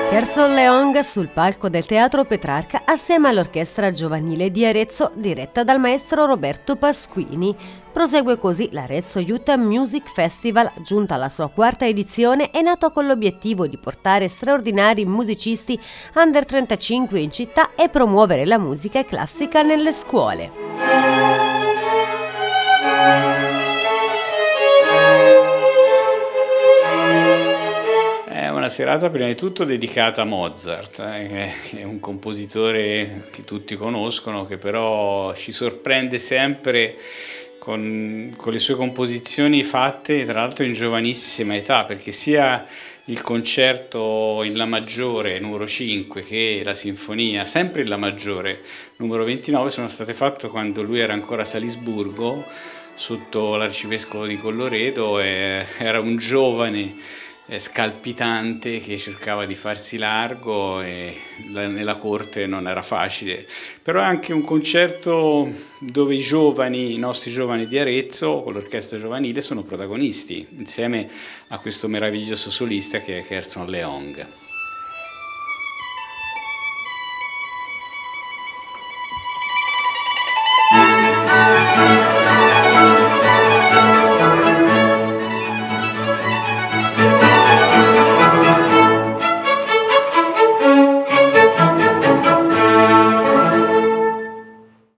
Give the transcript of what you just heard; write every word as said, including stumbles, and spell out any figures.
Gerson Leong sul palco del Teatro Petrarca assieme all'Orchestra Giovanile di Arezzo diretta dal maestro Roberto Pasquini. Prosegue così l'Arezzo Youth Music Festival, giunta alla sua quarta edizione, è nato con l'obiettivo di portare straordinari musicisti under trentacinque in città e promuovere la musica classica nelle scuole. Una serata prima di tutto dedicata a Mozart, eh, che è un compositore che tutti conoscono, che però ci sorprende sempre con, con le sue composizioni fatte tra l'altro in giovanissima età, perché sia il concerto in La maggiore numero cinque che la sinfonia, sempre in La maggiore numero ventinove, sono state fatte quando lui era ancora a Salisburgo sotto l'arcivescovo di Colloredo e era un giovane scalpitante che cercava di farsi largo e nella corte non era facile, però è anche un concerto dove i giovani, i nostri giovani di Arezzo con l'orchestra giovanile sono protagonisti insieme a questo meraviglioso solista che è Gerson Leong.